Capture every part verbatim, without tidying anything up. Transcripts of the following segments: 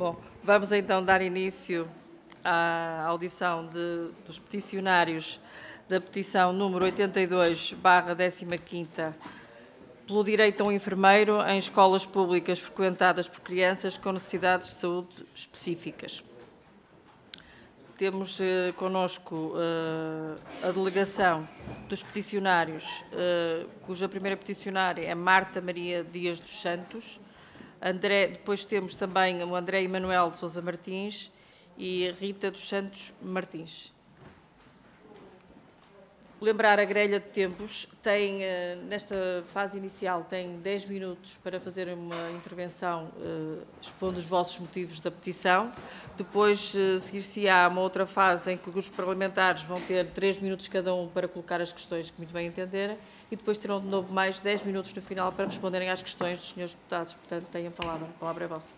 Bom, vamos então dar início à audição de, dos peticionários da petição número oitenta e dois barra décima quinta pelo direito a um enfermeiro em escolas públicas frequentadas por crianças com necessidades de saúde específicas. Temos eh, connosco eh, a delegação dos peticionários, eh, cuja primeira peticionária é Marta Maria Dias dos Santos. André, depois temos também o André Emanuel de Sousa Martins e a Rita dos Santos Martins. Lembrar a grelha de tempos, tem, nesta fase inicial, tem dez minutos para fazer uma intervenção expondo os vossos motivos da petição. Depois seguir-se-á uma outra fase em que os grupos parlamentares vão ter três minutos cada um para colocar as questões que muito bem entenderem e depois terão de novo mais dez minutos no final para responderem às questões dos senhores deputados. Portanto, tenham a palavra. A palavra é vossa.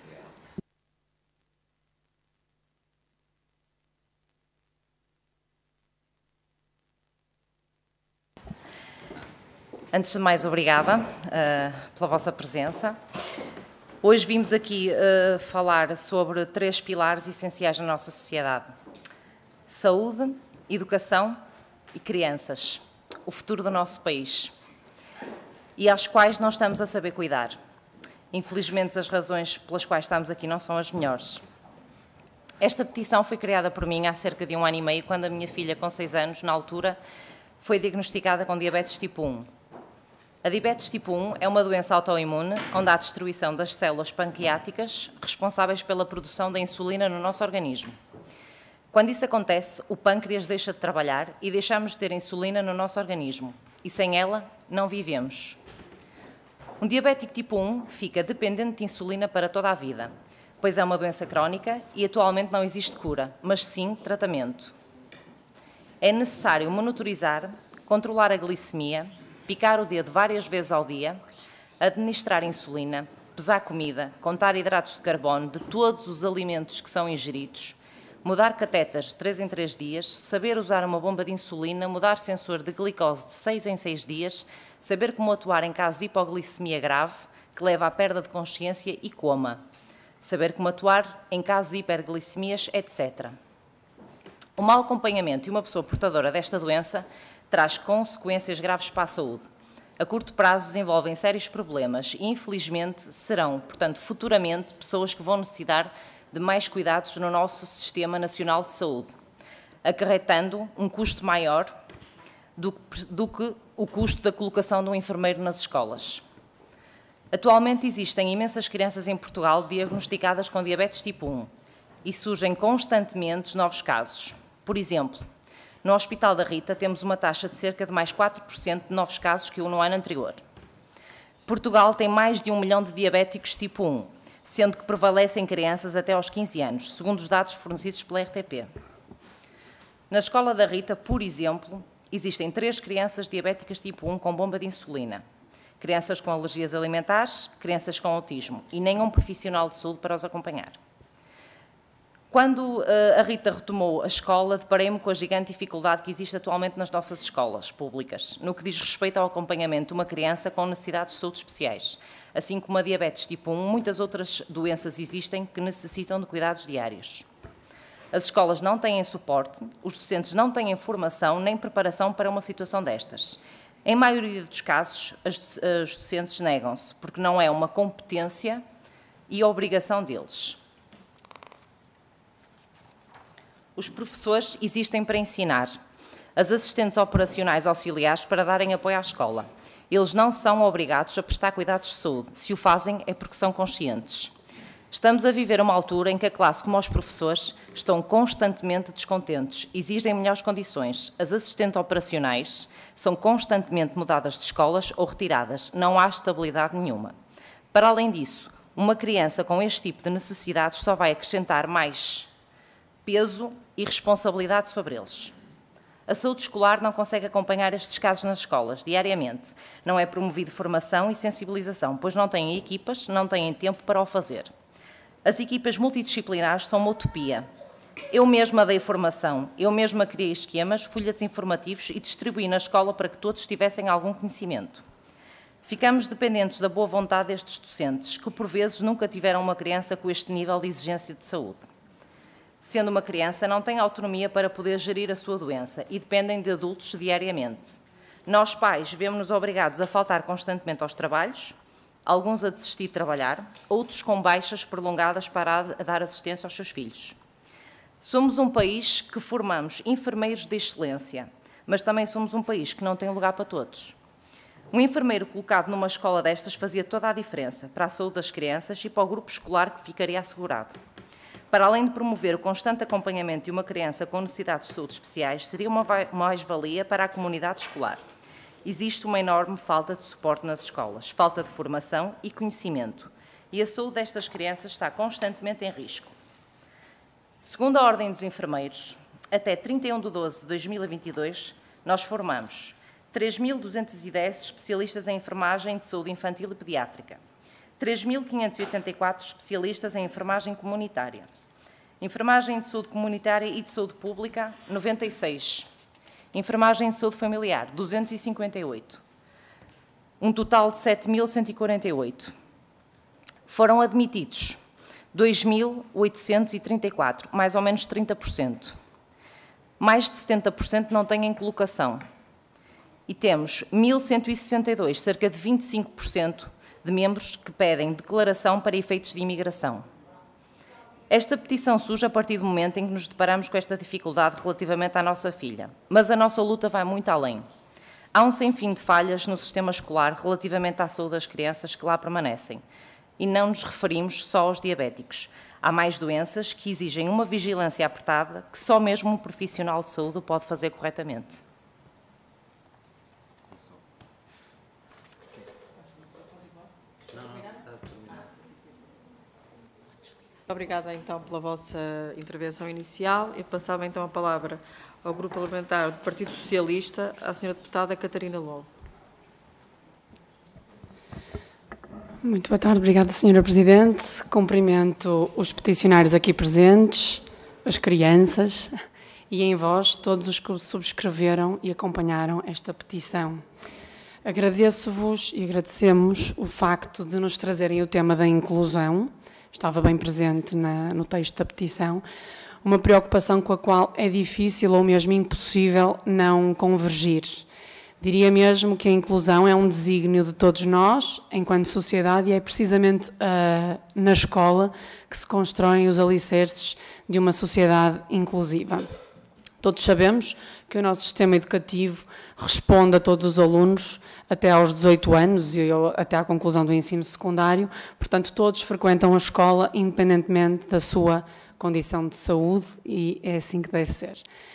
Antes de mais, obrigada uh, pela vossa presença. Hoje vimos aqui uh, falar sobre três pilares essenciais na nossa sociedade: saúde, educação e crianças, o futuro do nosso país, e às quais nós estamos a saber cuidar. Infelizmente, as razões pelas quais estamos aqui não são as melhores. Esta petição foi criada por mim há cerca de um ano e meio, quando a minha filha, com seis anos, na altura, foi diagnosticada com diabetes tipo um. A diabetes tipo um é uma doença autoimune onde há destruição das células pancreáticas responsáveis pela produção da insulina no nosso organismo. Quando isso acontece, o pâncreas deixa de trabalhar e deixamos de ter insulina no nosso organismo, e sem ela não vivemos. Um diabético tipo um fica dependente de insulina para toda a vida, pois é uma doença crónica e atualmente não existe cura, mas sim tratamento. É necessário monitorizar, controlar a glicemia, picar o dedo várias vezes ao dia, administrar insulina, pesar comida, contar hidratos de carbono de todos os alimentos que são ingeridos, mudar catéteres de três em três dias, saber usar uma bomba de insulina, mudar sensor de glicose de seis em seis dias, saber como atuar em caso de hipoglicemia grave, que leva à perda de consciência e coma, saber como atuar em caso de hiperglicemias, etcétera. O mau acompanhamento de uma pessoa portadora desta doença traz consequências graves para a saúde. A curto prazo desenvolvem sérios problemas e, infelizmente, serão, portanto, futuramente, pessoas que vão necessitar de mais cuidados no nosso Sistema Nacional de Saúde, acarretando um custo maior do, do que o custo da colocação de um enfermeiro nas escolas. Atualmente existem imensas crianças em Portugal diagnosticadas com diabetes tipo um e surgem constantemente novos casos. Por exemplo, no Hospital da Rita temos uma taxa de cerca de mais quatro por cento de novos casos que o no ano anterior. Portugal tem mais de um milhão de diabéticos tipo um, sendo que prevalecem crianças até aos quinze anos, segundo os dados fornecidos pela R T P. Na Escola da Rita, por exemplo, existem três crianças diabéticas tipo um com bomba de insulina, crianças com alergias alimentares, crianças com autismo e nenhum profissional de saúde para os acompanhar. Quando uh, a Rita retomou a escola, deparei-me com a gigante dificuldade que existe atualmente nas nossas escolas públicas, no que diz respeito ao acompanhamento de uma criança com necessidades de saúde especiais. Assim como a diabetes tipo um, muitas outras doenças existem que necessitam de cuidados diários. As escolas não têm suporte, os docentes não têm formação nem preparação para uma situação destas. Em maioria dos casos, as, os docentes negam-se, porque não é uma competência e obrigação deles. Os professores existem para ensinar, as assistentes operacionais auxiliares para darem apoio à escola. Eles não são obrigados a prestar cuidados de saúde. Se o fazem, é porque são conscientes. Estamos a viver uma altura em que a classe, como os professores, estão constantemente descontentes, exigem melhores condições. As assistentes operacionais são constantemente mudadas de escolas ou retiradas. Não há estabilidade nenhuma. Para além disso, uma criança com este tipo de necessidades só vai acrescentar mais peso e responsabilidade sobre eles. A saúde escolar não consegue acompanhar estes casos nas escolas diariamente. Não é promovido formação e sensibilização, pois não têm equipas, não têm tempo para o fazer. As equipas multidisciplinares são uma utopia. Eu mesma dei formação, eu mesma criei esquemas, folhetos informativos e distribuí na escola para que todos tivessem algum conhecimento. Ficamos dependentes da boa vontade destes docentes, que por vezes nunca tiveram uma criança com este nível de exigência de saúde. Sendo uma criança, não têm autonomia para poder gerir a sua doença e dependem de adultos diariamente. Nós, pais, vemos-nos obrigados a faltar constantemente aos trabalhos, alguns a desistir de trabalhar, outros com baixas prolongadas para a dar assistência aos seus filhos. Somos um país que formamos enfermeiros de excelência, mas também somos um país que não tem lugar para todos. Um enfermeiro colocado numa escola destas fazia toda a diferença para a saúde das crianças e para o grupo escolar que ficaria assegurado. Para além de promover o constante acompanhamento de uma criança com necessidades de saúde especiais, seria uma mais-valia para a comunidade escolar. Existe uma enorme falta de suporte nas escolas, falta de formação e conhecimento, e a saúde destas crianças está constantemente em risco. Segundo a Ordem dos Enfermeiros, até trinta e um de doze de dois mil e vinte e dois, nós formamos três mil duzentos e dez especialistas em enfermagem de saúde infantil e pediátrica, três mil quinhentos e oitenta e quatro especialistas em enfermagem comunitária, enfermagem de saúde comunitária e de saúde pública, noventa e seis, enfermagem de saúde familiar, duzentos e cinquenta e oito, um total de sete mil cento e quarenta e oito. Foram admitidos dois mil oitocentos e trinta e quatro, mais ou menos trinta por cento. Mais de setenta por cento não têm colocação. E temos mil cento e sessenta e dois, cerca de vinte e cinco por cento de membros que pedem declaração para efeitos de imigração. Esta petição surge a partir do momento em que nos deparamos com esta dificuldade relativamente à nossa filha, mas a nossa luta vai muito além. Há um sem fim de falhas no sistema escolar relativamente à saúde das crianças que lá permanecem, e não nos referimos só aos diabéticos. Há mais doenças que exigem uma vigilância apertada que só mesmo um profissional de saúde o pode fazer corretamente. Obrigada, então, pela vossa intervenção inicial. Eu passava, então, a palavra ao Grupo Parlamentar do Partido Socialista, à senhora deputada Catarina Lobo. Muito boa tarde. Obrigada, senhora Presidente. Cumprimento os peticionários aqui presentes, as crianças e, em vós, todos os que subscreveram e acompanharam esta petição. Agradeço-vos e agradecemos o facto de nos trazerem o tema da inclusão. Estava bem presente na, no texto da petição, uma preocupação com a qual é difícil ou mesmo impossível não convergir. Diria mesmo que a inclusão é um desígnio de todos nós, enquanto sociedade, e é precisamente uh, na escola que se constroem os alicerces de uma sociedade inclusiva. Todos sabemos que o nosso sistema educativo responde a todos os alunos até aos dezoito anos e até à conclusão do ensino secundário, portanto todos frequentam a escola independentemente da sua condição de saúde e é assim que deve ser.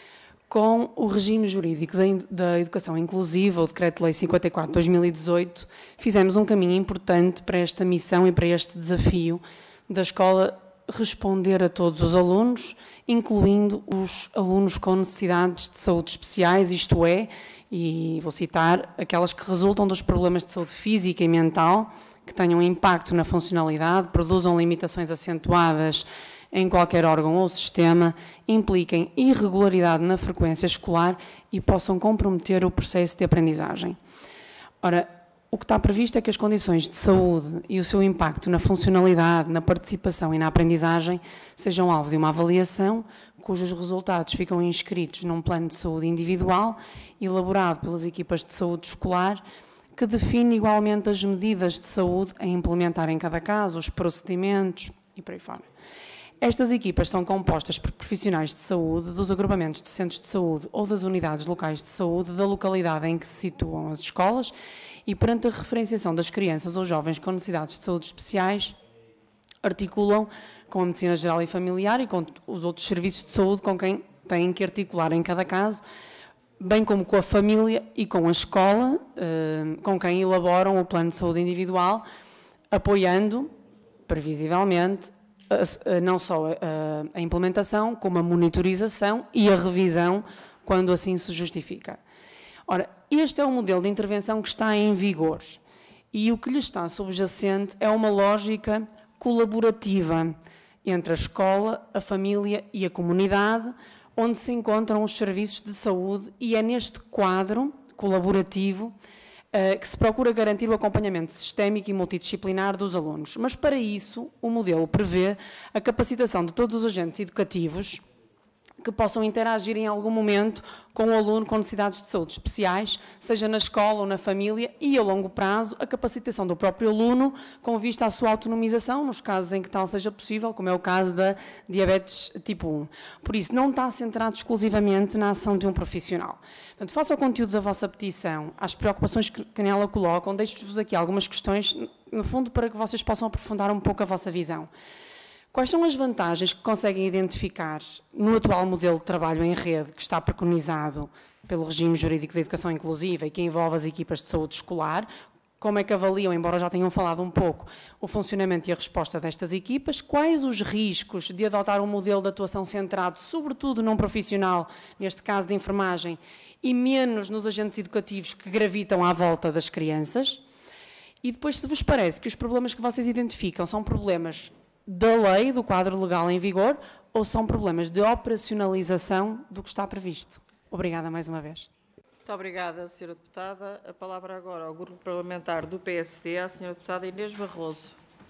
Com o regime jurídico da educação inclusiva, o Decreto-Lei cinquenta e quatro de dois mil e dezoito, fizemos um caminho importante para esta missão e para este desafio da escola responder a todos os alunos, incluindo os alunos com necessidades de saúde especiais, isto é, e vou citar, aquelas que resultam dos problemas de saúde física e mental, que tenham impacto na funcionalidade, produzam limitações acentuadas em qualquer órgão ou sistema, impliquem irregularidade na frequência escolar e possam comprometer o processo de aprendizagem. Ora, o que está previsto é que as condições de saúde e o seu impacto na funcionalidade, na participação e na aprendizagem sejam alvo de uma avaliação, cujos resultados ficam inscritos num plano de saúde individual, elaborado pelas equipas de saúde escolar, que define igualmente as medidas de saúde a implementar em cada caso, os procedimentos e por aí fora. Estas equipas são compostas por profissionais de saúde dos agrupamentos de centros de saúde ou das unidades locais de saúde da localidade em que se situam as escolas e, perante a referenciação das crianças ou jovens com necessidades de saúde especiais, articulam com a medicina geral e familiar e com os outros serviços de saúde com quem têm que articular em cada caso, bem como com a família e com a escola, com quem elaboram o plano de saúde individual, apoiando, previsivelmente, não só a implementação, como a monitorização e a revisão, quando assim se justifica. Ora, este é o modelo de intervenção que está em vigor e o que lhe está subjacente é uma lógica colaborativa entre a escola, a família e a comunidade, onde se encontram os serviços de saúde, e é neste quadro colaborativo que se procura garantir o acompanhamento sistémico e multidisciplinar dos alunos. Mas, para isso, o modelo prevê a capacitação de todos os agentes educativos que possam interagir em algum momento com o aluno com necessidades de saúde especiais, seja na escola ou na família, e, a longo prazo, a capacitação do próprio aluno com vista à sua autonomização, nos casos em que tal seja possível, como é o caso da diabetes tipo um. Por isso, não está centrado exclusivamente na ação de um profissional. Portanto, face ao conteúdo da vossa petição, às preocupações que nela colocam, deixo-vos aqui algumas questões, no fundo, para que vocês possam aprofundar um pouco a vossa visão. Quais são as vantagens que conseguem identificar no atual modelo de trabalho em rede que está preconizado pelo regime jurídico da educação inclusiva e que envolve as equipas de saúde escolar? Como é que avaliam, embora já tenham falado um pouco, o funcionamento e a resposta destas equipas? Quais os riscos de adotar um modelo de atuação centrado, sobretudo num profissional, neste caso de enfermagem, e menos nos agentes educativos que gravitam à volta das crianças? E depois, se vos parece que os problemas que vocês identificam são problemas da lei, do quadro legal em vigor, ou são problemas de operacionalização do que está previsto? Obrigada mais uma vez. Muito obrigada, senhora Deputada. A palavra agora ao Grupo Parlamentar do P S D, à senhora Deputada Inês Barroso.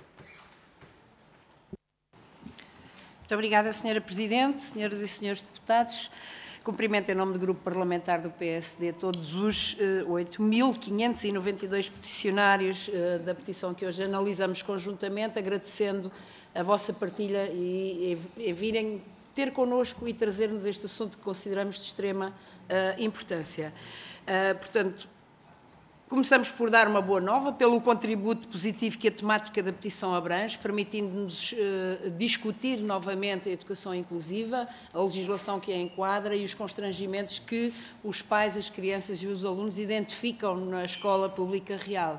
Muito obrigada, senhora Presidente, senhoras e senhores deputados. Cumprimento em nome do Grupo Parlamentar do P S D todos os uh, oito mil quinhentos e noventa e dois peticionários uh, da petição que hoje analisamos conjuntamente, agradecendo a vossa partilha e, e, e virem ter connosco e trazer-nos este assunto que consideramos de extrema uh, importância. Uh, portanto, começamos por dar uma boa nova pelo contributo positivo que a temática da petição abrange, permitindo-nos uh, discutir novamente a educação inclusiva, a legislação que a enquadra e os constrangimentos que os pais, as crianças e os alunos identificam na escola pública real.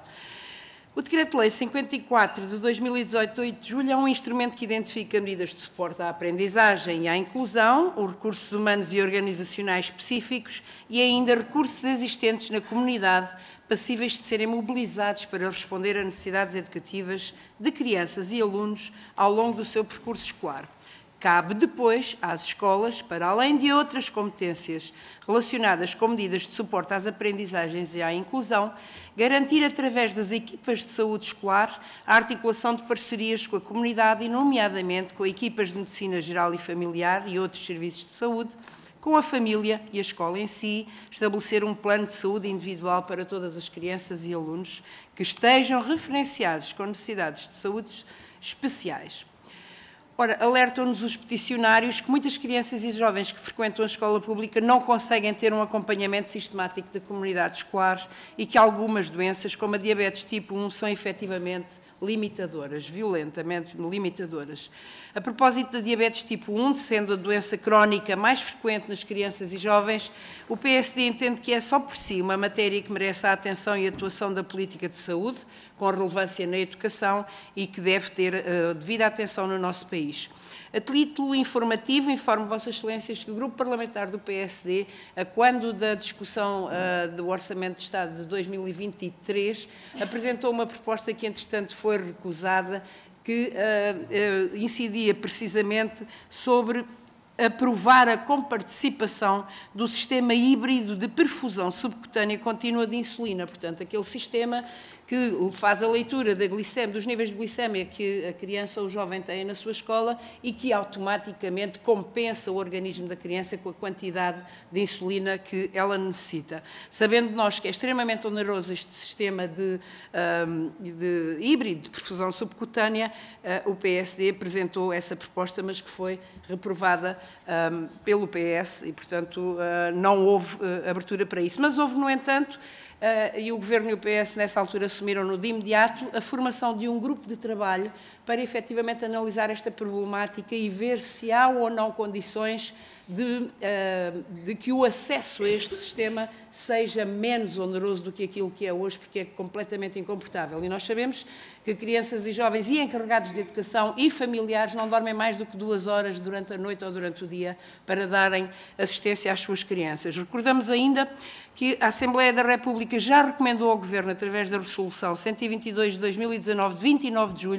O Decreto-Lei cinquenta e quatro de dois mil e dezoito, oito de julho, é um instrumento que identifica medidas de suporte à aprendizagem e à inclusão, os recursos humanos e organizacionais específicos e ainda recursos existentes na comunidade passíveis de serem mobilizados para responder a necessidades educativas de crianças e alunos ao longo do seu percurso escolar. Cabe depois às escolas, para além de outras competências relacionadas com medidas de suporte às aprendizagens e à inclusão, garantir através das equipas de saúde escolar a articulação de parcerias com a comunidade e, nomeadamente, com equipas de medicina geral e familiar e outros serviços de saúde, com a família e a escola em si, estabelecer um plano de saúde individual para todas as crianças e alunos que estejam referenciados com necessidades de saúde especiais. Ora, alertam-nos os peticionários que muitas crianças e jovens que frequentam a escola pública não conseguem ter um acompanhamento sistemático da comunidade escolar e que algumas doenças, como a diabetes tipo um, são efetivamente limitadoras, violentamente limitadoras. A propósito da diabetes tipo um, sendo a doença crónica mais frequente nas crianças e jovens, o P S D entende que é só por si uma matéria que merece a atenção e a atuação da política de saúde, com relevância na educação e que deve ter uh, devida atenção no nosso país. A título informativo, informo Vossas Excelências que o Grupo Parlamentar do P S D, a quando da discussão uh, do Orçamento de Estado de dois mil e vinte e três, apresentou uma proposta que, entretanto, foi recusada, que uh, uh, incidia precisamente sobre aprovar a comparticipação do sistema híbrido de perfusão subcutânea contínua de insulina, portanto, aquele sistema que faz a leitura da glicemia, dos níveis de glicemia que a criança ou o jovem tem na sua escola e que automaticamente compensa o organismo da criança com a quantidade de insulina que ela necessita. Sabendo nós que é extremamente oneroso este sistema de, um, de híbrido de perfusão subcutânea, uh, o P S D apresentou essa proposta, mas que foi reprovada um, pelo P S e, portanto, uh, não houve uh, abertura para isso. Mas houve, no entanto, Uh, e o Governo e o P S nessa altura assumiram-no de imediato a formação de um grupo de trabalho para efetivamente analisar esta problemática e ver se há ou não condições de, uh, de que o acesso a este sistema seja menos oneroso do que aquilo que é hoje, porque é completamente incomportável. E nós sabemos que crianças e jovens e encarregados de educação e familiares não dormem mais do que duas horas durante a noite ou durante o dia para darem assistência às suas crianças. Recordamos ainda que a Assembleia da República já recomendou ao Governo, através da Resolução cento e vinte e dois de dois mil e dezanove, de vinte e nove de julho,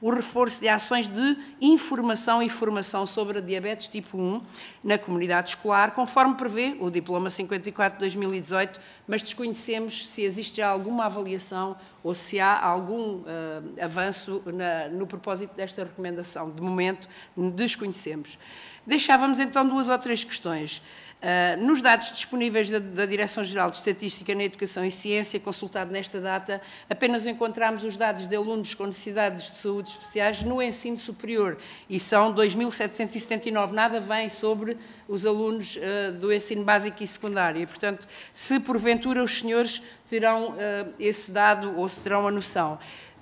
o reforço de ações de informação e formação sobre a diabetes tipo um na comunidade escolar, conforme prevê o Diploma cinquenta e quatro de dois mil e dezoito, mas desconhecemos se existe já alguma avaliação ou se há algum uh, avanço na, no propósito desta recomendação. De momento, desconhecemos. Deixávamos então duas ou três questões. Uh, nos dados disponíveis da, da Direção-Geral de Estatística na Educação e Ciência, consultado nesta data, apenas encontramos os dados de alunos com necessidades de saúde especiais no ensino superior, e são dois mil setecentos e setenta e nove, nada vem sobre os alunos uh, do ensino básico e secundário. E, portanto, se porventura os senhores terão uh, esse dado ou se terão a noção.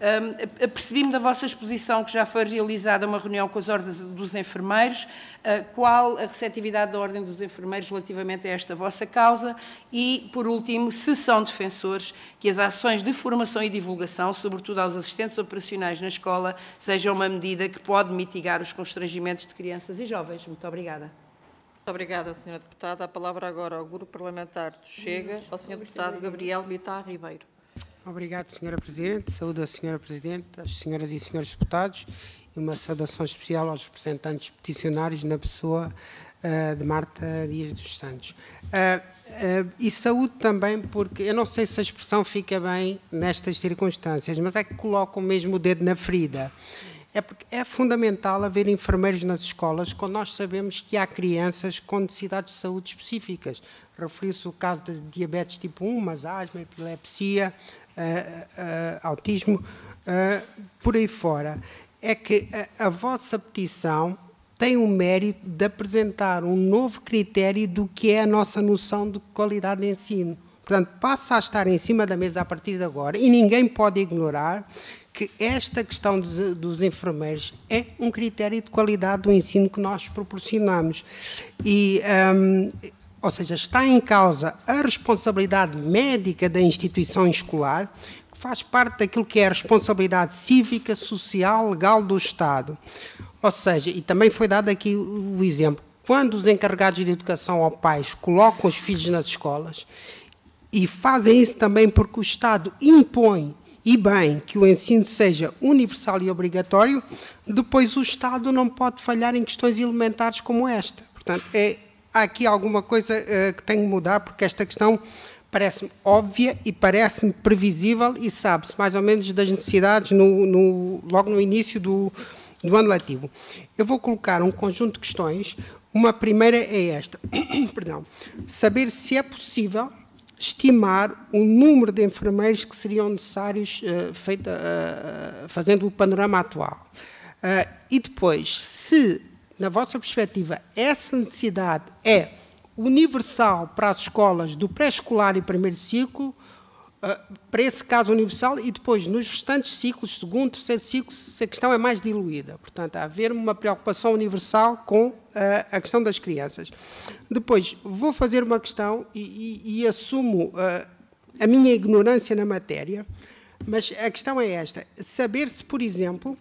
Um, Apercebi-me da vossa exposição que já foi realizada uma reunião com as ordens dos enfermeiros. Uh, qual a receptividade da Ordem dos Enfermeiros relativamente a esta vossa causa? E, por último, se são defensores que as ações de formação e divulgação, sobretudo aos assistentes operacionais na escola, sejam uma medida que pode mitigar os constrangimentos de crianças e jovens. Muito obrigada. Muito obrigada, senhora Deputada. A palavra agora ao Grupo Parlamentar do Chega, ao senhor Deputado Gabriel Bittar Ribeiro. Obrigado, senhora Presidente. Saúdo a senhora Presidente, as senhoras e senhores deputados e uma saudação especial aos representantes peticionários na pessoa uh, de Marta Dias dos Santos. Uh, uh, e saúdo também porque, eu não sei se a expressão fica bem nestas circunstâncias, mas é que colocam mesmo o dedo na ferida. É, porque é fundamental haver enfermeiros nas escolas quando nós sabemos que há crianças com necessidades de saúde específicas. Referiu-se o caso de diabetes tipo um, mas asma, epilepsia, uh, uh, autismo, uh, por aí fora. É que a, a vossa petição tem o mérito de apresentar um novo critério do que é a nossa noção de qualidade de ensino. Portanto, passa a estar em cima da mesa a partir de agora e ninguém pode ignorar que esta questão dos, dos enfermeiros é um critério de qualidade do ensino que nós proporcionamos. E, um, ou seja, está em causa a responsabilidade médica da instituição escolar, que faz parte daquilo que é a responsabilidade cívica, social, legal do Estado. Ou seja, e também foi dado aqui o exemplo, quando os encarregados de educação ou pais colocam os filhos nas escolas, e fazem isso também porque o Estado impõe, e bem, que o ensino seja universal e obrigatório, depois o Estado não pode falhar em questões elementares como esta. Portanto, é, há aqui alguma coisa uh, que tem que mudar, porque esta questão parece-me óbvia e parece-me previsível e sabe-se mais ou menos das necessidades no, no, logo no início do, do ano letivo. Eu vou colocar um conjunto de questões. Uma primeira é esta. Perdão. Saber se é possível estimar o número de enfermeiros que seriam necessários, uh, feita, uh, fazendo o panorama atual. Uh, e depois, se, na vossa perspectiva, essa necessidade é universal para as escolas do pré-escolar e primeiro ciclo, uh, para esse caso universal, e depois, nos restantes ciclos, segundo, terceiro ciclo, se a questão é mais diluída. Portanto, há haver uma preocupação universal com uh, a questão das crianças. Depois, vou fazer uma questão e, e, e assumo uh, a minha ignorância na matéria, mas a questão é esta. Saber se, por exemplo,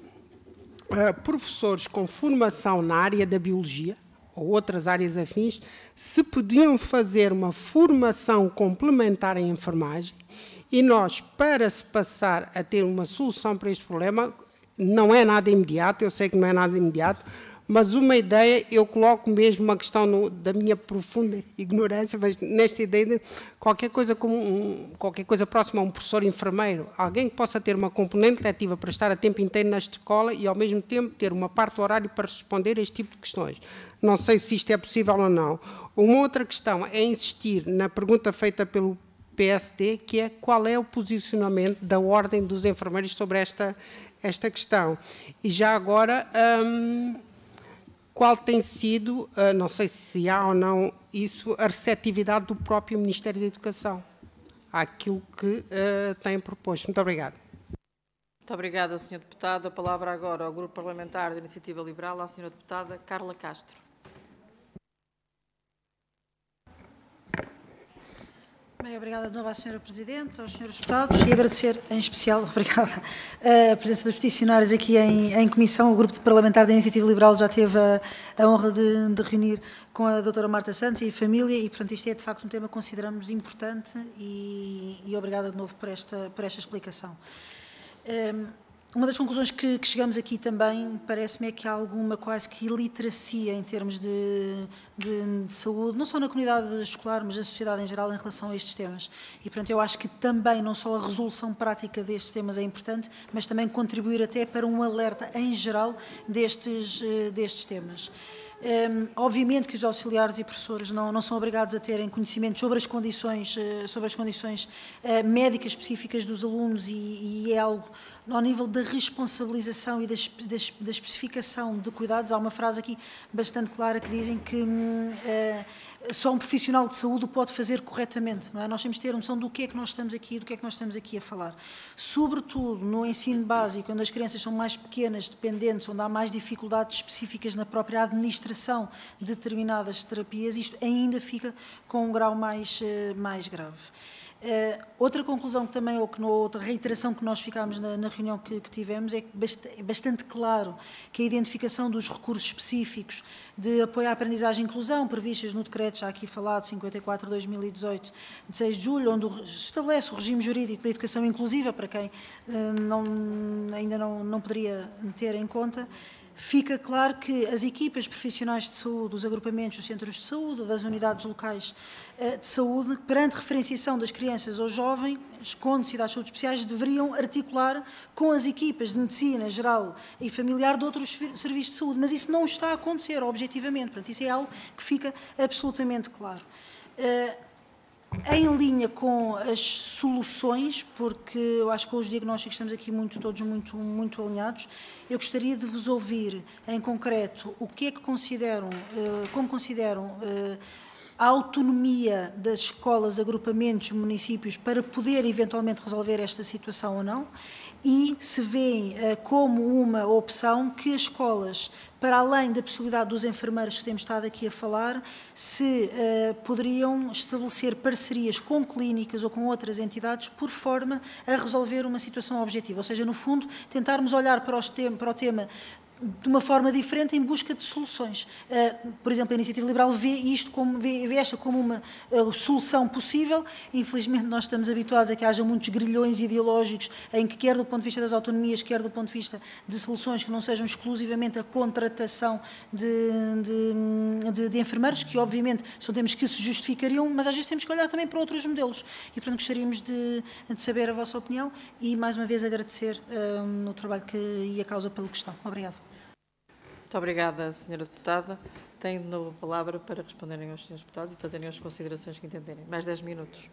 uh, professores com formação na área da biologia ou outras áreas afins, se podiam fazer uma formação complementar em enfermagem, e nós, para se passar a ter uma solução para este problema, não é nada imediato, eu sei que não é nada imediato, mas uma ideia, eu coloco mesmo uma questão no, da minha profunda ignorância, mas nesta ideia de qualquer coisa, como um, qualquer coisa próxima a um professor enfermeiro, alguém que possa ter uma componente letiva para estar a tempo inteiro nesta escola e, ao mesmo tempo, ter uma parte do horário para responder a este tipo de questões. Não sei se isto é possível ou não. Uma outra questão é insistir na pergunta feita pelo P S D, que é qual é o posicionamento da Ordem dos Enfermeiros sobre esta, esta questão. E já agora, hum, qual tem sido, uh, não sei se há ou não isso, a receptividade do próprio Ministério da Educação àquilo que uh, tem proposto. Muito obrigado. Muito obrigada, senhor Deputado. A palavra agora ao Grupo Parlamentar da Iniciativa Liberal, à senhora Deputada Carla Castro. Bem, obrigada de novo à senhora Presidente, aos senhores deputados e agradecer em especial, obrigada, a presença dos peticionários aqui em, em comissão. O Grupo Parlamentar da Iniciativa Liberal já teve a, a honra de, de reunir com a doutora Marta Santos e a família e, portanto, isto é de facto um tema que consideramos importante e, e obrigada de novo por esta, por esta explicação. Um, Uma das conclusões que, que chegamos aqui também, parece-me, é que há alguma quase que iliteracia em termos de, de, de saúde, não só na comunidade escolar, mas na sociedade em geral, em relação a estes temas. E, portanto, eu acho que também não só a resolução prática destes temas é importante, mas também contribuir até para um alerta em geral destes, destes temas. Um, obviamente que os auxiliares e professores não, não são obrigados a terem conhecimento sobre as condições, uh, sobre as condições uh, médicas específicas dos alunos e, e é algo ao nível da responsabilização e da, da, da especificação de cuidados. Há uma frase aqui bastante clara que dizem que hum, uh, só um profissional de saúde o pode fazer corretamente. Não é? Nós temos de ter noção do que é que nós estamos aqui, do que é que nós estamos aqui a falar. Sobretudo no ensino básico, onde as crianças são mais pequenas, dependentes, onde há mais dificuldades específicas na própria administração de determinadas terapias, isto ainda fica com um grau mais, uh, mais grave. Uh, outra conclusão que também, ou que outra reiteração que nós ficámos na, na reunião que, que tivemos, é que bast é bastante claro que a identificação dos recursos específicos de apoio à aprendizagem e inclusão, previstas no decreto já aqui falado, cinquenta e quatro barra dois mil e dezoito, de seis de julho, onde estabelece o regime jurídico da educação inclusiva, para quem uh, não, ainda não, não poderia ter em conta, fica claro que as equipas profissionais de saúde, os agrupamentos dos centros de saúde, das unidades locais de saúde, perante referenciação das crianças ou jovens com necessidades de saúde especiais, deveriam articular com as equipas de medicina geral e familiar de outros serviços de saúde, mas isso não está a acontecer objetivamente, portanto, isso é algo que fica absolutamente claro. Em linha com as soluções, porque eu acho que com os diagnósticos estamos aqui muito, todos muito, muito alinhados, eu gostaria de vos ouvir em concreto o que é que consideram, como consideram a autonomia das escolas, agrupamentos, municípios para poder eventualmente resolver esta situação ou não, e se veem como uma opção que as escolas, para além da possibilidade dos enfermeiros que temos estado aqui a falar, se uh, poderiam estabelecer parcerias com clínicas ou com outras entidades por forma a resolver uma situação objetiva. Ou seja, no fundo, tentarmos olhar para, os tem para o tema de uma forma diferente em busca de soluções. Uh, por exemplo, a Iniciativa Liberal vê isto como, vê, vê esta como uma uh, solução possível. Infelizmente, nós estamos habituados a que haja muitos grilhões ideológicos em que, quer do ponto de vista das autonomias, quer do ponto de vista de soluções que não sejam exclusivamente a contratação de, de, de, de enfermeiros, que obviamente são temas que se justificariam, mas às vezes temos que olhar também para outros modelos. E, portanto, gostaríamos de, de saber a vossa opinião e, mais uma vez, agradecer uh, o trabalho que, e a causa pelo que estão. Obrigado. Muito obrigada, senhora Deputada. Tenho de novo a palavra para responderem aos senhores Deputados e fazerem as considerações que entenderem. Mais dez minutos.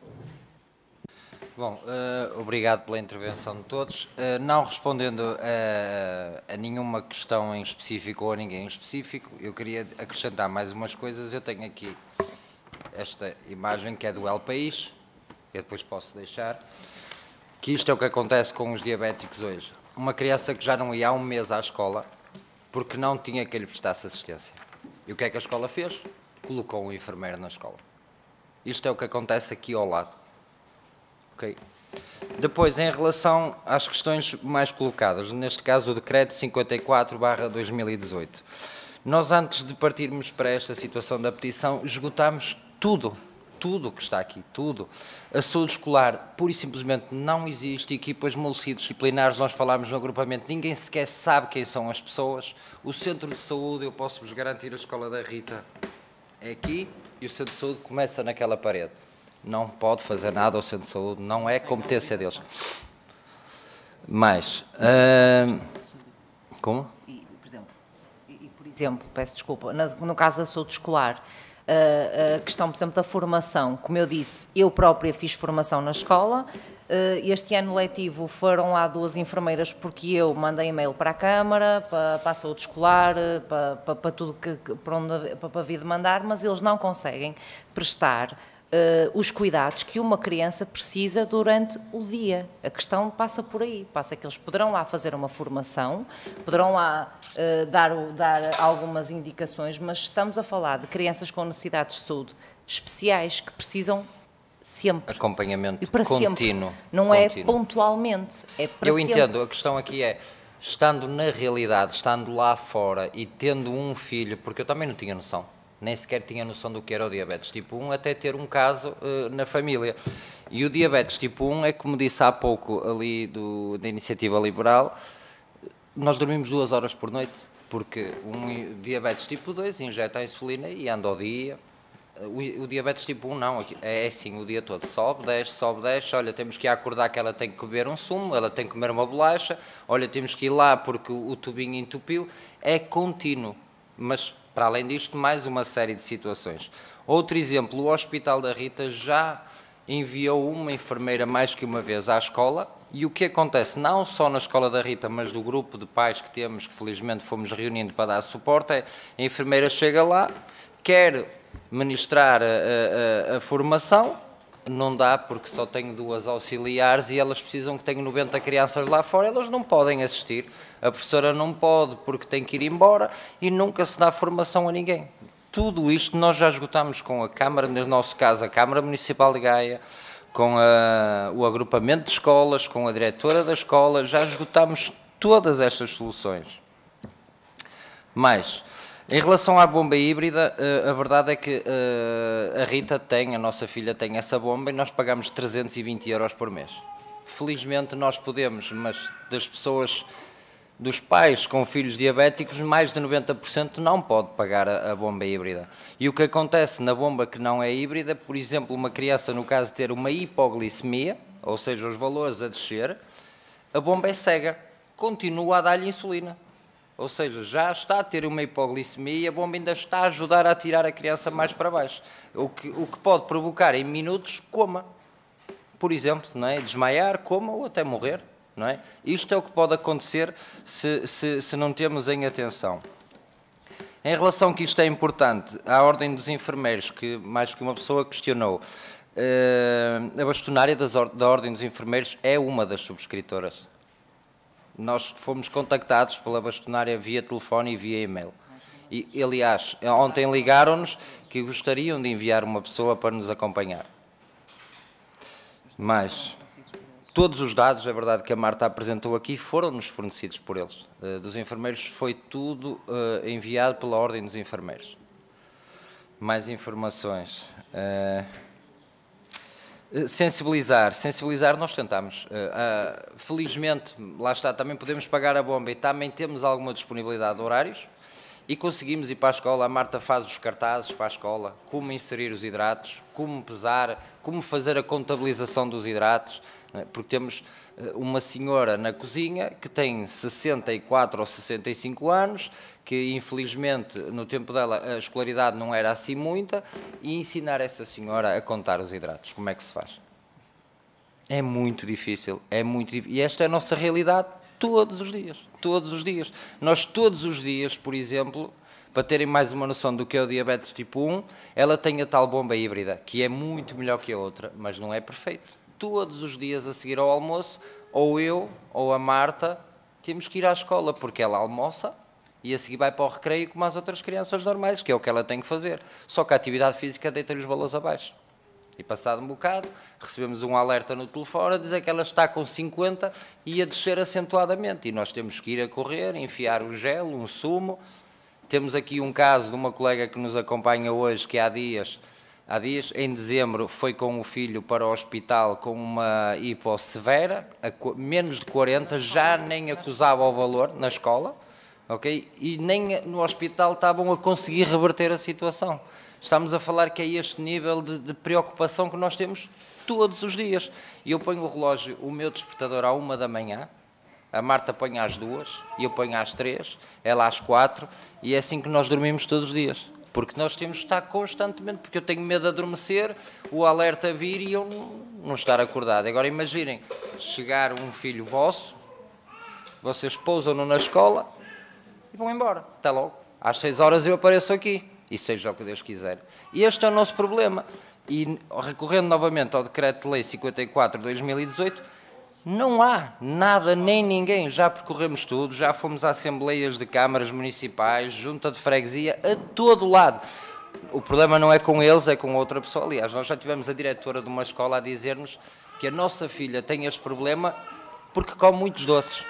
Bom, uh, obrigado pela intervenção de todos. Uh, não respondendo a, a nenhuma questão em específico ou a ninguém em específico, eu queria acrescentar mais umas coisas. Eu tenho aqui esta imagem que é do El País, eu depois posso deixar, que isto é o que acontece com os diabéticos hoje. Uma criança que já não ia há um mês à escola porque não tinha que lhe prestasse assistência. E o que é que a escola fez? Colocou um enfermeiro na escola. Isto é o que acontece aqui ao lado. Okay. Depois, em relação às questões mais colocadas, neste caso o decreto cinquenta e quatro barra dois mil e dezoito, nós antes de partirmos para esta situação da petição, esgotámos tudo, tudo que está aqui, tudo. A saúde escolar, pura e simplesmente, não existe. Equipas multidisciplinares, nós falámos no agrupamento, ninguém sequer sabe quem são as pessoas. O centro de saúde, eu posso-vos garantir, a escola da Rita é aqui e o centro de saúde começa naquela parede. Não pode fazer nada ao centro de saúde, não é competência deles. Mas, uh, como? E, por exemplo, e, por exemplo, peço desculpa, no caso da saúde escolar, a questão, por exemplo, da formação, como eu disse, eu própria fiz formação na escola, este ano letivo foram lá duas enfermeiras porque eu mandei e-mail para a Câmara, para, para a saúde escolar, para, para, para tudo que, para, onde, para, para vir demandar, mas eles não conseguem prestar Uh, os cuidados que uma criança precisa durante o dia. A questão passa por aí, passa que eles poderão lá fazer uma formação, poderão lá uh, dar, dar algumas indicações, mas estamos a falar de crianças com necessidades de saúde especiais que precisam sempre. Acompanhamento e para contínuo. Sempre. Não contínuo. É pontualmente, é para Eu sempre. entendo, a questão aqui é, estando na realidade, estando lá fora e tendo um filho, porque eu também não tinha noção, nem sequer tinha noção do que era o diabetes tipo um, até ter um caso uh, na família. E o diabetes tipo um é, como disse há pouco ali do, da Iniciativa Liberal, nós dormimos duas horas por noite, porque um diabetes tipo dois injeta a insulina e anda ao dia. O, o diabetes tipo um não, é assim o dia todo, sobe, desce, sobe, desce, olha, temos que ir acordar que ela tem que beber um sumo, ela tem que comer uma bolacha, olha, temos que ir lá porque o, o tubinho entupiu, é contínuo, mas para além disto, mais uma série de situações. Outro exemplo, o Hospital da Rita já enviou uma enfermeira mais que uma vez à escola, e o que acontece, não só na escola da Rita, mas do grupo de pais que temos, que felizmente fomos reunindo para dar suporte, é, a enfermeira chega lá, quer ministrar a, a, a formação, não dá porque só tenho duas auxiliares e elas precisam que tenham noventa crianças lá fora, elas não podem assistir, a professora não pode porque tem que ir embora e nunca se dá formação a ninguém. Tudo isto nós já esgotamos com a Câmara, no nosso caso a Câmara Municipal de Gaia, com a, o agrupamento de escolas, com a diretora da escola, já esgotamos todas estas soluções. Mas, em relação à bomba híbrida, a verdade é que a Rita tem, a nossa filha tem essa bomba e nós pagamos trezentos e vinte euros por mês. Felizmente nós podemos, mas das pessoas, dos pais com filhos diabéticos, mais de noventa por cento não pode pagar a, a bomba híbrida. E o que acontece na bomba que não é híbrida, por exemplo, uma criança no caso de ter uma hipoglicemia, ou seja, os valores a descer, a bomba é cega, continua a dar-lhe insulina. Ou seja, já está a ter uma hipoglicemia e a bomba ainda está a ajudar a tirar a criança mais para baixo. O que, o que pode provocar em minutos coma. Por exemplo, não é? Desmaiar, coma ou até morrer. Não é? Isto é o que pode acontecer se, se, se não temos em atenção. Em relação que isto é importante, à ordem dos enfermeiros, que mais que uma pessoa questionou, a bastonária das, da ordem dos enfermeiros é uma das subscritoras. Nós fomos contactados pela bastonária via telefone e via e-mail. E, aliás, ontem ligaram-nos que gostariam de enviar uma pessoa para nos acompanhar. Mas todos os dados, é verdade que a Marta apresentou aqui, foram-nos fornecidos por eles. Uh, dos enfermeiros foi tudo uh, enviado pela ordem dos enfermeiros. Mais informações. Uh, Sensibilizar, sensibilizar nós tentamos. Uh, uh, felizmente, lá está, também podemos pagar a bomba e também temos alguma disponibilidade de horários e conseguimos ir para a escola. A Marta faz os cartazes para a escola, como inserir os hidratos, como pesar, como fazer a contabilização dos hidratos, né? Porque temos uh, uma senhora na cozinha que tem sessenta e quatro ou sessenta e cinco anos, que infelizmente no tempo dela a escolaridade não era assim muita, e ensinar essa senhora a contar os hidratos, como é que se faz? É muito difícil, é muito difícil. E esta é a nossa realidade todos os dias, todos os dias. Nós todos os dias, por exemplo, para terem mais uma noção do que é o diabetes tipo um, ela tem a tal bomba híbrida, que é muito melhor que a outra, mas não é perfeito. Todos os dias a seguir ao almoço, ou eu ou a Marta, temos que ir à escola, porque ela almoça, e a seguir vai para o recreio como as outras crianças normais, que é o que ela tem que fazer. Só que a atividade física deita-lhe os valores abaixo. E passado um bocado, recebemos um alerta no telefone a dizer que ela está com cinquenta e a descer acentuadamente. E nós temos que ir a correr, enfiar um gel, um sumo. Temos aqui um caso de uma colega que nos acompanha hoje, que há dias, há dias, em dezembro, foi com o filho para o hospital com uma hipo severa, a menos de quarenta, já nem acusava o valor na escola. Okay? E nem no hospital estavam a conseguir reverter a situação. Estamos a falar que é este nível de, de preocupação que nós temos todos os dias. E eu ponho o relógio, o meu despertador à uma da manhã, a Marta põe às duas, e eu ponho às três, ela às quatro, e é assim que nós dormimos todos os dias. Porque nós temos de estar constantemente, porque eu tenho medo de adormecer, o alerta vir e eu não, não estar acordado. Agora imaginem, chegar um filho vosso, vocês pousam-no na escola, e vão embora, até logo. Às seis horas eu apareço aqui, e seja o que Deus quiser. E este é o nosso problema. E recorrendo novamente ao Decreto de Lei cinquenta e quatro de dois mil e dezoito, não há nada nem ninguém. Já percorremos tudo, já fomos a assembleias de câmaras municipais, junta de freguesia, a todo lado. O problema não é com eles, é com outra pessoa. Aliás, nós já tivemos a diretora de uma escola a dizer-nos que a nossa filha tem este problema porque come muitos doces.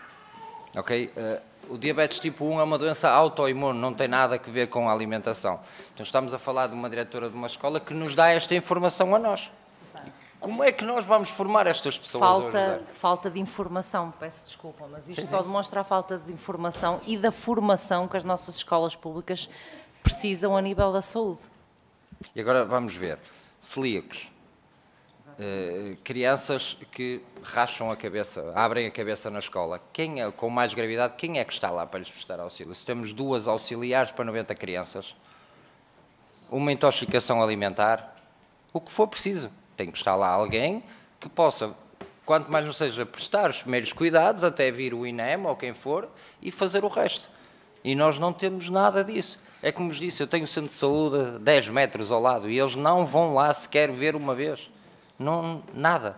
Ok? Uh, O diabetes tipo um é uma doença autoimune, não tem nada a ver com a alimentação. Então estamos a falar de uma diretora de uma escola que nos dá esta informação a nós. Como é que nós vamos formar estas pessoas a Falta, ajudar? falta de informação, peço desculpa, mas isto só demonstra a falta de informação e da formação que as nossas escolas públicas precisam a nível da saúde. E agora vamos ver. Celíacos. Uh, crianças que racham a cabeça, abrem a cabeça na escola. Quem é, com mais gravidade, quem é que está lá para lhes prestar auxílio? Se temos duas auxiliares para noventa crianças, uma intoxicação alimentar, o que for preciso. Tem que estar lá alguém que possa, quanto mais não seja, prestar os primeiros cuidados, até vir o I N E M ou quem for, e fazer o resto. E nós não temos nada disso. É como vos disse, eu tenho o centro de saúde dez metros ao lado e eles não vão lá sequer ver uma vez. Não, nada.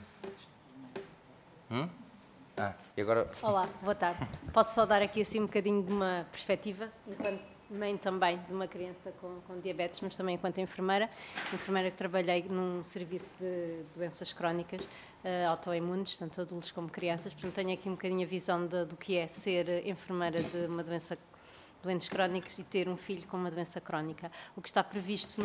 Hum? Ah, e agora... Olá, boa tarde. Posso só dar aqui assim um bocadinho de uma perspectiva, enquanto mãe também de uma criança com, com diabetes, mas também enquanto enfermeira. Enfermeira que trabalhei num serviço de doenças crónicas, uh, autoimunes, tanto adultos como crianças. Portanto, tenho aqui um bocadinho a visão de, do que é ser enfermeira de uma doença doentes crónicos e ter um filho com uma doença crónica. O que está previsto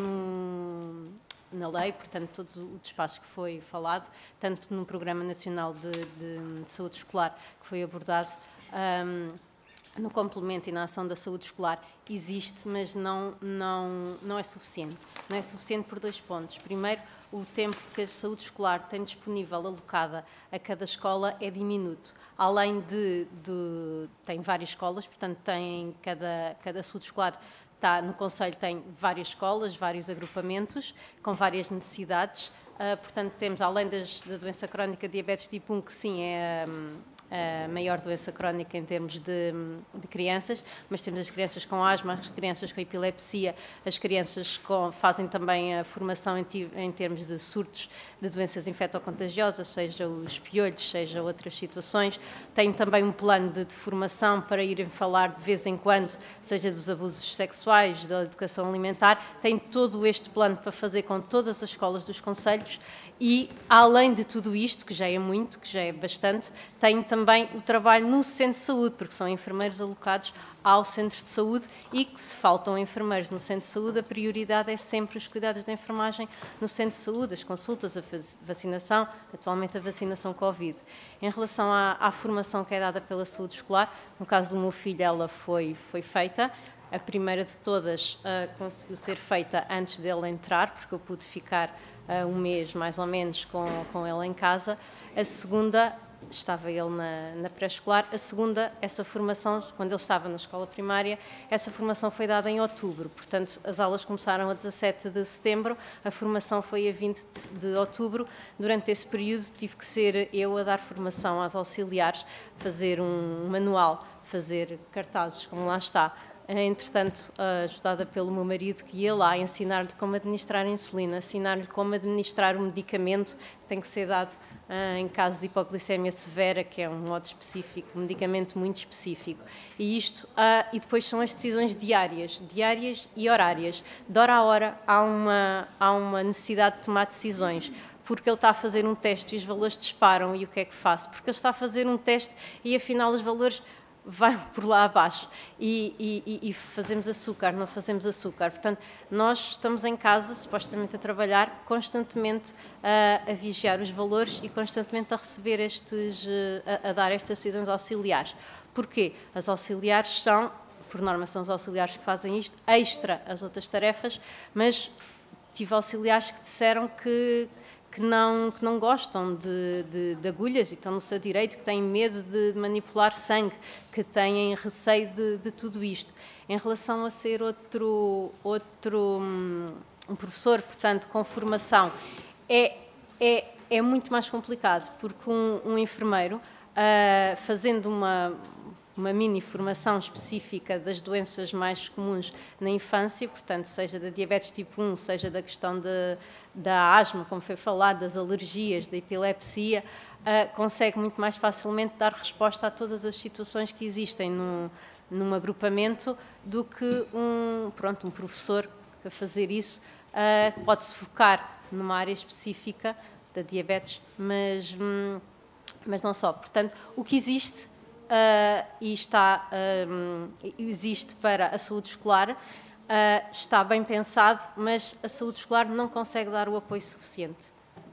no, na lei, portanto, todo o despacho que foi falado, tanto no Programa Nacional de, de, de Saúde Escolar, que foi abordado, um, no complemento e na ação da saúde escolar, existe, mas não, não, não é suficiente. Não é suficiente por dois pontos. Primeiro, o tempo que a saúde escolar tem disponível, alocada a cada escola, é diminuto. Além de, de tem várias escolas, portanto, tem cada, cada saúde escolar está, no Conselho tem várias escolas, vários agrupamentos, com várias necessidades. Uh, portanto, temos, além das, da doença crónica diabetes tipo um, que sim é... Um, a maior doença crónica em termos de, de crianças, mas temos as crianças com asma, as crianças com epilepsia, as crianças com, fazem também a formação em, em termos de surtos de doenças infectocontagiosas, seja os piolhos, seja outras situações. Tem também um plano de, de formação para irem falar de vez em quando, seja dos abusos sexuais, da educação alimentar. Tem todo este plano para fazer com todas as escolas dos concelhos e, além de tudo isto, que já é muito, que já é bastante, tem também o trabalho no centro de saúde, porque são enfermeiros alocados ao centro de saúde e que, se faltam enfermeiros no centro de saúde, a prioridade é sempre os cuidados da enfermagem no centro de saúde, as consultas, a vacinação, atualmente a vacinação Covid. Em relação à, à formação que é dada pela saúde escolar, no caso do meu filho, ela foi, foi feita. A primeira de todas uh, conseguiu ser feita antes dele entrar, porque eu pude ficar uh, um mês, mais ou menos, com, com ele em casa. A segunda, estava ele na, na pré-escolar. A segunda, essa formação, quando ele estava na escola primária, essa formação foi dada em outubro. Portanto, as aulas começaram a dezassete de setembro, a formação foi a vinte de outubro. Durante esse período, tive que ser eu a dar formação às auxiliares, fazer um manual, fazer cartazes, como lá está. Entretanto, ajudada pelo meu marido, que ia lá ensinar-lhe como administrar a insulina, ensinar-lhe como administrar o medicamento que tem que ser dado uh, em caso de hipoglicemia severa, que é um modo específico, um medicamento muito específico. E isto, uh, e depois são as decisões diárias, diárias e horárias. De hora a hora há uma, há uma necessidade de tomar decisões. Porque ele está a fazer um teste e os valores disparam, e o que é que faço? Porque ele está a fazer um teste e afinal os valores vai por lá abaixo e, e, e fazemos açúcar, não fazemos açúcar. Portanto, nós estamos em casa, supostamente a trabalhar, constantemente a, a vigiar os valores e constantemente a receber estes, a, a dar estas decisões auxiliares. Porquê? As auxiliares são, por norma são os auxiliares que fazem isto, extra as outras tarefas, mas tive auxiliares que disseram que Que não, que não gostam de, de, de agulhas e estão no seu direito, que têm medo de manipular sangue, que têm receio de, de tudo isto. Em relação a ser outro, outro um professor, portanto, com formação, é, é, é muito mais complicado, porque um, um enfermeiro, uh, fazendo uma... uma mini formação específica das doenças mais comuns na infância, portanto, seja da diabetes tipo um, seja da questão de, da asma, como foi falado, das alergias, da epilepsia, uh, consegue muito mais facilmente dar resposta a todas as situações que existem num, num agrupamento do que um, pronto, um professor a fazer isso. Uh, pode-se focar numa área específica da diabetes, mas, hum, mas não só. Portanto, o que existe Uh, e está, um, existe para a saúde escolar, uh, está bem pensado, mas a saúde escolar não consegue dar o apoio suficiente.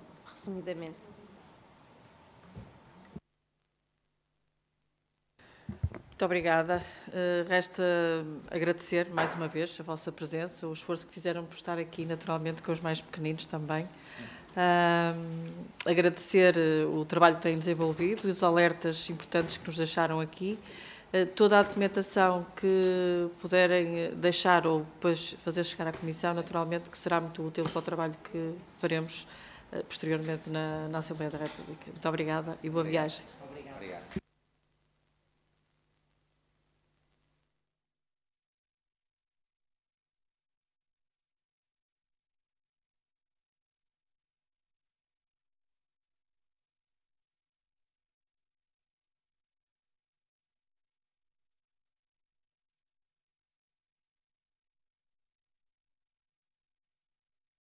resumidamente. Muito obrigada. Uh, resta agradecer mais uma vez a vossa presença, o esforço que fizeram por estar aqui, naturalmente, com os mais pequeninos também. Uh, agradecer uh, o trabalho que têm desenvolvido, os alertas importantes que nos deixaram aqui, uh, toda a documentação que puderem deixar ou depois fazer chegar à Comissão, naturalmente, que será muito útil para o trabalho que faremos uh, posteriormente na, na Assembleia da República. Muito obrigada e boa viagem. Obrigado.